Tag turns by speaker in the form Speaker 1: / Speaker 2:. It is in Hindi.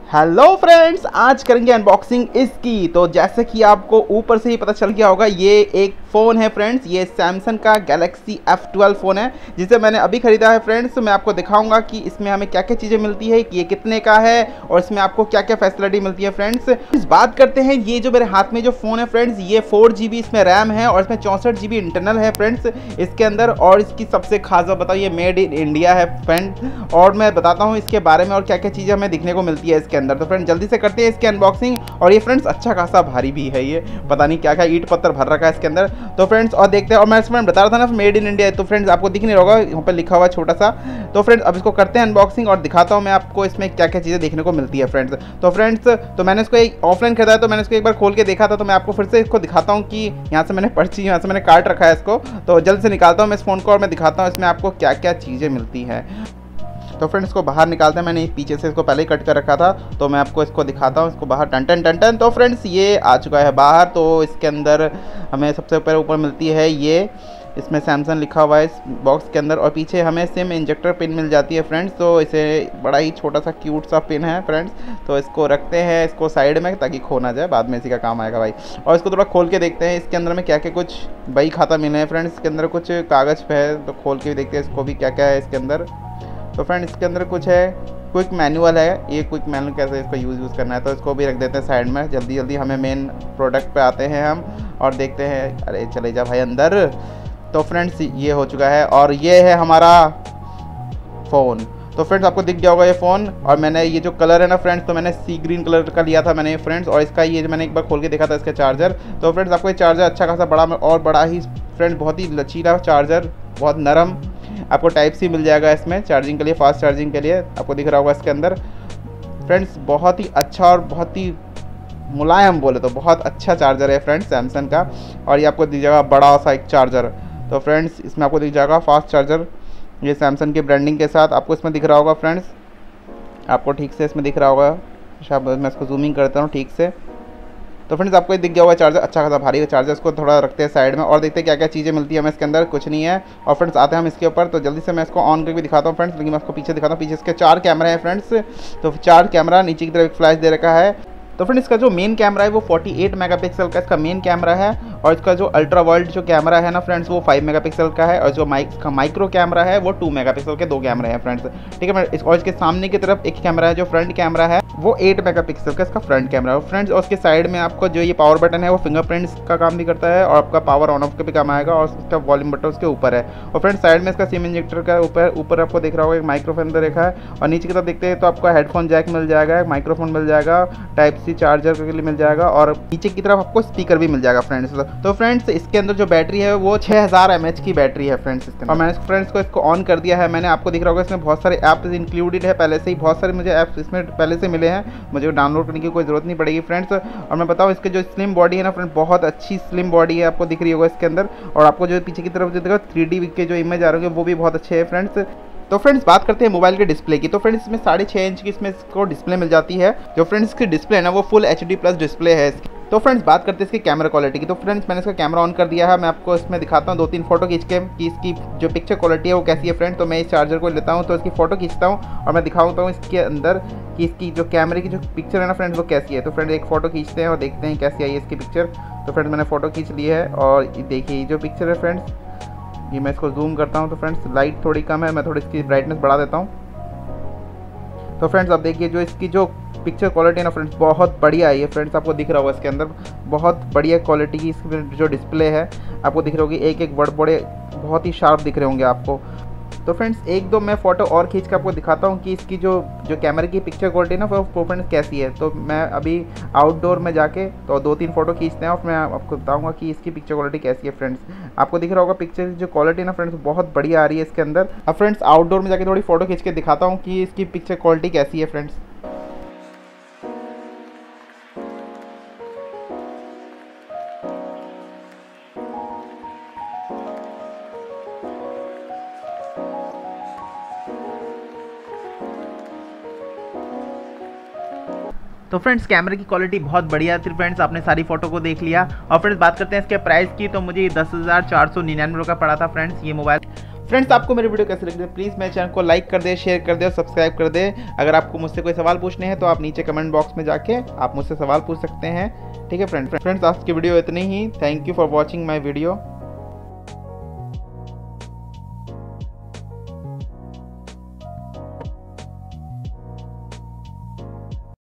Speaker 1: हेलो फ्रेंड्स, आज करेंगे अनबॉक्सिंग इसकी। तो जैसे कि आपको ऊपर से ही पता चल गया होगा, ये एक फ़ोन है फ्रेंड्स। ये सैमसंग का गैलेक्सी F12 फ़ोन है जिसे मैंने अभी ख़रीदा है फ्रेंड्स। तो मैं आपको दिखाऊंगा कि इसमें हमें क्या क्या चीज़ें मिलती है, कि ये कितने का है और इसमें आपको क्या क्या फैसिलिटी मिलती है फ्रेंड्स। इस बात करते हैं, ये जो मेरे हाथ में जो फ़ोन है फ्रेंड्स, ये 4GB इसमें रैम है और इसमें 64GB इंटरनल है फ्रेंड्स इसके अंदर। और इसकी सबसे खास बात बताओ, ये मेड इन इंडिया है फ्रेंड। और मैं बताता हूँ इसके बारे में और क्या क्या चीज़ें हमें दिखने को मिलती है इसके अंदर। तो फ्रेंड जल्दी से करते हैं इसकी अनबॉक्सिंग। और ये फ्रेंड्स अच्छा खासा भारी भी है, ये पता नहीं क्या क्या ईंट पत्थर भर रखा है इसके अंदर। तो फ्रेंड्स और देखते हैं। और मैं इसमें बता रहा था ना मेड इन इंडिया, तो फ्रेंड्स आपको दिख नहीं होगा, यहाँ पर लिखा हुआ छोटा सा। तो फ्रेंड्स अब इसको करते हैं अनबॉक्सिंग और दिखाता हूँ मैं आपको इसमें क्या क्या चीज़ें देखने को मिलती है फ्रेंड्स। तो फ्रेंड्स तो मैंने इसको एक ऑफलाइन खरीदा है, तो मैंने इसको एक बार खोल के देखा था। तो मैं आपको फिर से इसको दिखाता हूँ कि यहाँ से मैंने पर्ची, यहाँ से मैंने काट रखा है इसको। तो जल्द से निकालता हूँ मैं इस फ़ोन को और मैं दिखाता हूँ इसमें आपको क्या क्या चीज़ें मिलती हैं। तो फ्रेंड्स इसको बाहर निकालते हैं। मैंने पीछे से इसको पहले ही कट कर रखा था, तो मैं आपको इसको दिखाता हूँ इसको बाहर। टन टन टन टन। तो फ्रेंड्स ये आ चुका है बाहर। तो इसके अंदर हमें सबसे ऊपर मिलती है ये, इसमें सैमसंग लिखा हुआ है इस बॉक्स के अंदर। और पीछे हमें सिम इंजेक्टर पिन मिल जाती है फ्रेंड्स। तो इसे बड़ा ही छोटा सा क्यूट सा पिन है फ्रेंड्स। तो इसको रखते हैं इसको साइड में ताकि खो ना जाए, बाद में इसी का काम आएगा भाई। और इसको थोड़ा खोल के देखते हैं इसके अंदर में क्या क्या कुछ बही खाता मिले हैं फ्रेंड्स। इसके अंदर कुछ कागज़ पे है, तो खोल के भी देखते हैं इसको भी क्या क्या है इसके अंदर। तो फ्रेंड इसके अंदर कुछ है, क्विक मैनुअल है। ये क्विक मैनुअल कैसे इसको यूज़ करना है, तो इसको भी रख देते हैं साइड में। जल्दी जल्दी हमें मेन प्रोडक्ट पे आते हैं हम और देखते हैं। अरे चले जा भाई अंदर। तो फ्रेंड्स ये हो चुका है और ये है हमारा फ़ोन। तो फ्रेंड्स आपको दिख गया होगा ये फ़ोन। और मैंने ये जो कलर है ना फ्रेंड्स, तो मैंने सी ग्रीन कलर का लिया था मैंने फ्रेंड्स। और इसका ये जो मैंने एक बार खोल के देखा था इसका चार्जर। तो फ्रेंड्स आपको ये चार्जर अच्छा खासा बड़ा और बड़ा ही फ्रेंड्स, बहुत ही लचीला चार्जर, बहुत नरम। आपको टाइप सी मिल जाएगा इसमें चार्जिंग के लिए, फास्ट चार्जिंग के लिए। आपको दिख रहा होगा इसके अंदर फ्रेंड्स। बहुत ही अच्छा और बहुत ही मुलायम, बोले तो बहुत अच्छा चार्जर है फ्रेंड्स सैमसंग का। और ये आपको दिख जाएगा बड़ा सा एक चार्जर। तो फ्रेंड्स इसमें आपको दिख जाएगा फास्ट चार्जर, ये सैमसंग की ब्रांडिंग के साथ आपको इसमें दिख रहा होगा फ्रेंड्स। आपको ठीक से इसमें दिख रहा होगा, शायद मैं इसको जूमिंग करता हूँ ठीक से। तो फ्रेंड्स आपको ये दिख गया हुआ चार्जर, अच्छा खासा भारी है चार्जर। इसको थोड़ा रखते हैं साइड में और देखते हैं क्या क्या चीज़ें मिलती है हमें इसके अंदर। कुछ नहीं है। और फ्रेंड्स आते हैं हम इसके ऊपर। तो जल्दी से मैं इसको ऑन करके भी दिखाता हूँ फ्रेंड्स, लेकिन मैं इसको पीछे दिखाता हूँ। पीछे इसके 4 कैमरे हैं फ्रेंड्स। तो 4 कैमरा, नीचे की तरफ एक फ्लैश दे रखा है। तो फ्रेंड इसका जो मेन कैमरा है वो 48 मेगापिक्सल का इसका मेन कैमरा है। और इसका जो अल्ट्रा वाइड जो कैमरा है ना फ्रेंड्स, वो 5 मेगापिक्सल का है। और जो माइक्रो कैमरा है वो 2 मेगापिक्सल के 2 कैमरे हैं फ्रेंड्स, ठीक है। और इसके सामने की तरफ एक कैमरा है जो फ्रंट कैमरा है, वो 8 मेगापिक्सल का इसका फ्रंट कैमरा है फ्रेंड्स। और उसके साइड में आपको जो ये पावर बटन है वो फिंगरप्रिंट्स का काम भी करता है और आपका पावर ऑन ऑफ का भी काम आएगा। और उसका वॉल्यूम बटन उसके ऊपर है। और फ्रेंड्स साइड में इसका सिम इंजेक्टर का ऊपर आपको दिख रहा होगा एक माइक्रोफोन दे रखा है। और नीचे की तरफ देखते हैं तो आपको हेडफोन जैक मिल जाएगा, माइक्रोफोन मिल जाएगा, टाइप सी चार्जर के लिए मिल जाएगा। और नीचे की तरफ आपको स्पीकर भी मिल जाएगा फ्रेंड्स। तो फ्रेंड्स इसके अंदर जो बैटरी है वो 6000 mAh की बैटरी है फ्रेंड्स इसके। और मैंने फ्रेंड्स को इसको ऑन कर दिया है मैंने। आपको दिख रहा होगा इसमें बहुत सारे ऐप्स इंक्लूडेड है पहले से ही, बहुत सारे मुझे ऐप्स इसमें पहले से मिले हैं, मुझे डाउनलोड करने की कोई ज़रूरत नहीं पड़ेगी फ्रेंड्स। और मैं बताऊँ इसके जो स्लिम बॉडी है ना फ्रेंड्स, बहुत अच्छी स्लिम बॉडी है, आपको दिख रही होगा इसके अंदर। और आपको जो पीछे की तरफ जो देखो 3D के जो इमेज आ रहे हैं वो भी बहुत अच्छे हैं फ्रेंड्स। तो फ्रेंड्स बात करते हैं मोबाइल के डिस्प्ले की। तो फ्रेंड्स इसमें 6.5 इंच की इसमें इसको डिस्प्ले मिल जाती है। जो फ्रेंड्स इसकी डिस्प्ले है ना वो फुल HD+ डिस्प्ले है इसकी। तो फ्रेंड्स बात करते हैं इसकी कैमरा क्वालिटी की। तो फ्रेंड्स मैंने इसका कैमरा ऑन कर दिया है। मैं आपको इसमें दिखाता हूँ 2-3 फोटो खींच के कि इसकी जो पिक्चर क्वालिटी है वो कैसी है फ्रेंड्स। तो मैं इस चार्जर को लेता हूँ, तो इसकी फ़ोटो खींचता हूँ और मैं दिखाता हूँ इसके अंदर कि इसकी जो कैमरे की जो पिक्चर है ना फ्रेंड्स वो कैसी है। तो फ्रेंड्स एक फ़ोटो खींचते हैं और देखते हैं कैसी आई है इसकी पिक्चर। तो फ्रेंड्स मैंने फ़ोटो खींच ली है और देखिए जो पिक्चर है फ्रेंड्स, ये मैं इसको जूम करता हूँ। तो फ्रेंड्स लाइट थोड़ी कम है, मैं थोड़ी इसकी ब्राइटनेस बढ़ा देता हूँ। तो फ्रेंड्स अब देखिए जो इसकी जो पिक्चर क्वालिटी है ना फ्रेंड्स बहुत बढ़िया आई है फ्रेंड्स। आपको दिख रहा होगा इसके अंदर बहुत बढ़िया क्वालिटी की इसकी जो डिस्प्ले है, आपको दिख रही होगी। एक वर्ड बड़े बहुत ही शार्प दिख रहे होंगे आपको। तो फ्रेंड्स 1-2 मैं फ़ोटो और खींच के आपको दिखाता हूँ कि इसकी जो कैमरे की पिक्चर क्वालिटी ना वो फ्रेंड्स कैसी है। तो मैं अभी आउटडोर में जाके तो 2-3 फ़ोटो खींचते हैं और मैं आपको बताऊँगा कि इसकी पिक्चर क्वालिटी कैसी है फ्रेंड्स। आपको दिख रहा होगा पिक्चर की जो क्वालिटी ना फ्रेंड्स बहुत बढ़िया आ रही है इसके अंदर। अब फ्रेंड्स आउटडोर में जाके थोड़ी फ़ोटो खींच के दिखाता हूँ कि इसकी पिक्चर क्वालिटी कैसी है फ्रेंड्स। तो फ्रेंड्स कैमरे की क्वालिटी बहुत बढ़िया थी फ्रेंड्स, आपने सारी फोटो को देख लिया। और फ्रेंड्स बात करते हैं इसके प्राइस की। तो मुझे 10,499 का पड़ा था फ्रेंड्स ये मोबाइल। फ्रेंड्स आपको मेरी वीडियो कैसी लगी प्लीज़ मेरे चैनल को लाइक कर दे, शेयर कर दे और सब्सक्राइब कर दे। अगर आपको मुझसे कोई सवाल पूछने हैं तो आप नीचे कमेंट बॉक्स में जाके आप मुझसे सवाल पूछ सकते हैं। ठीक है फ्रेंड्स, आज की वीडियो इतनी ही। Thank you for watching my video.